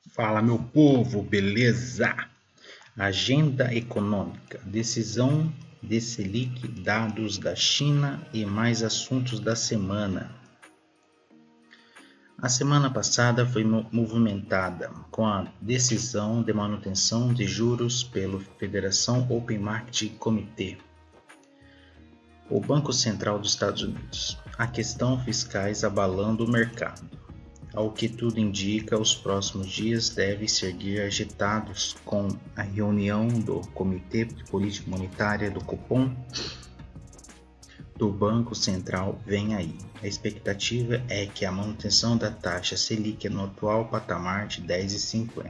Fala, meu povo, beleza? Agenda econômica, decisão de Selic, dados da China e mais assuntos da semana. A semana passada foi movimentada com a decisão de manutenção de juros pela Federação Open Market Committee, o Banco Central dos Estados Unidos. A questão fiscais abalando o mercado. Ao que tudo indica, os próximos dias devem seguir agitados com a reunião do Comitê de Política Monetária do Copom do Banco Central vem aí. A expectativa é que a manutenção da taxa Selic no atual patamar de 10,50.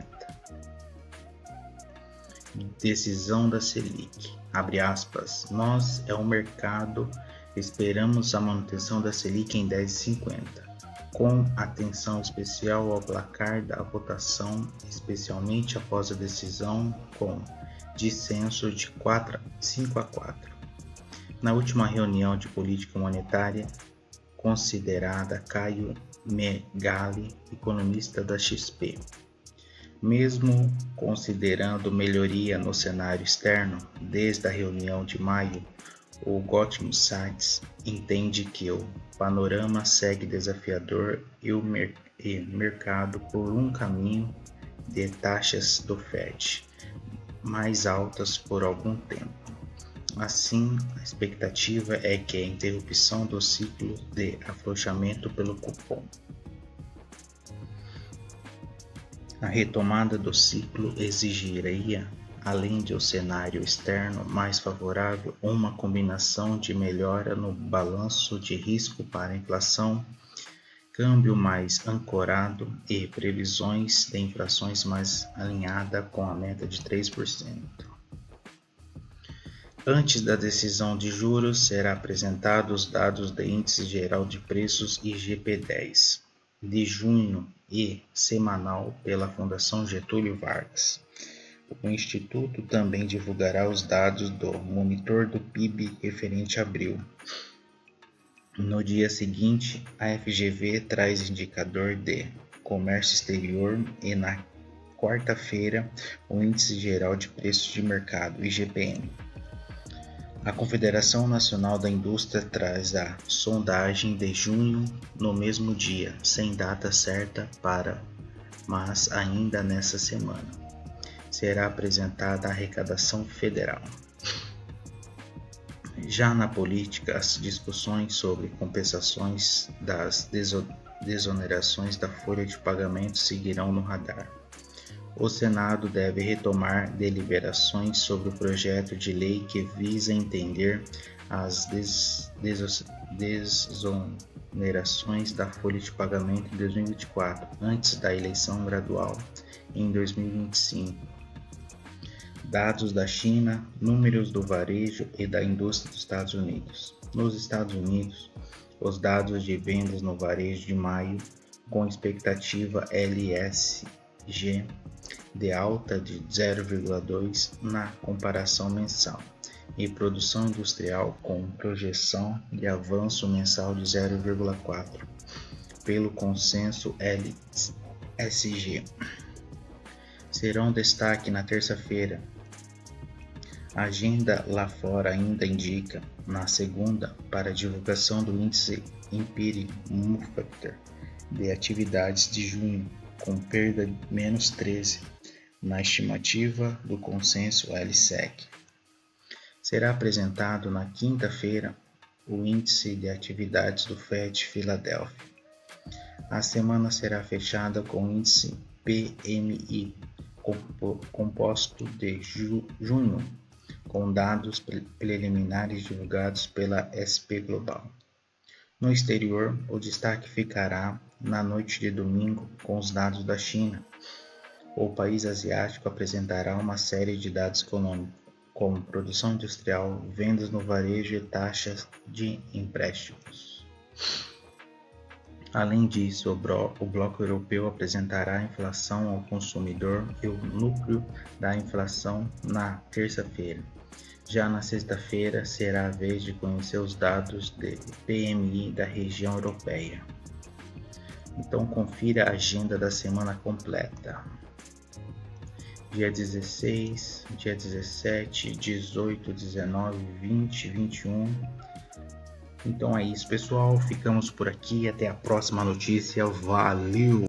Decisão da Selic. Abre aspas. Nós é o mercado, esperamos a manutenção da Selic em 10,50. Com atenção especial ao placar da votação, especialmente após a decisão com dissenso de 5-4. Na última reunião de política monetária, considerada Caio Megali, economista da XP, mesmo considerando melhoria no cenário externo, desde a reunião de maio, o Goldman Sachs entende que o panorama segue desafiador e o mercado por um caminho de taxas do Fed mais altas por algum tempo. Assim, a expectativa é que a interrupção do ciclo de afrouxamento pelo cupom. A retomada do ciclo exigiria, além de um cenário externo mais favorável, uma combinação de melhora no balanço de risco para a inflação, câmbio mais ancorado e previsões de inflações mais alinhada com a meta de 3%. Antes da decisão de juros, será apresentados os dados do Índice Geral de Preços IGP-10 de junho e semanal pela Fundação Getúlio Vargas. O Instituto também divulgará os dados do monitor do PIB referente a abril. No dia seguinte, a FGV traz indicador de comércio exterior e na quarta-feira o Índice Geral de Preços de Mercado, IGPM. A Confederação Nacional da Indústria traz a sondagem de junho no mesmo dia, sem data certa mas ainda nessa semana. Será apresentada a arrecadação federal. Já na política, as discussões sobre compensações das desonerações da folha de pagamento seguirão no radar. O Senado deve retomar deliberações sobre o projeto de lei que visa entender as desonerações da folha de pagamento em 2024, antes da eleição gradual em 2025. Dados da China, números do varejo e da indústria dos Estados Unidos. Nos Estados Unidos, os dados de vendas no varejo de maio, com expectativa LSG de alta de 0,2 na comparação mensal, e produção industrial com projeção de avanço mensal de 0,4, pelo consenso LSG. Serão destaque na terça-feira. A agenda lá fora ainda indica, na segunda, para a divulgação do índice Empire Manufacturing de atividades de junho, com perda de menos 13, na estimativa do consenso LSEG. Será apresentado na quinta-feira o índice de atividades do FED Filadélfia. A semana será fechada com o índice PMI composto de junho, com dados preliminares divulgados pela SP Global. No exterior, o destaque ficará na noite de domingo com os dados da China. O país asiático apresentará uma série de dados econômicos, como produção industrial, vendas no varejo e taxas de empréstimos. Além disso, o bloco europeu apresentará a inflação ao consumidor e o núcleo da inflação na terça-feira. Já na sexta-feira, será a vez de conhecer os dados de PMI da região europeia. Então confira a agenda da semana completa. Dia 16, dia 17, 18, 19, 20, 21. Então é isso, pessoal. Ficamos por aqui. Até a próxima notícia. Valeu!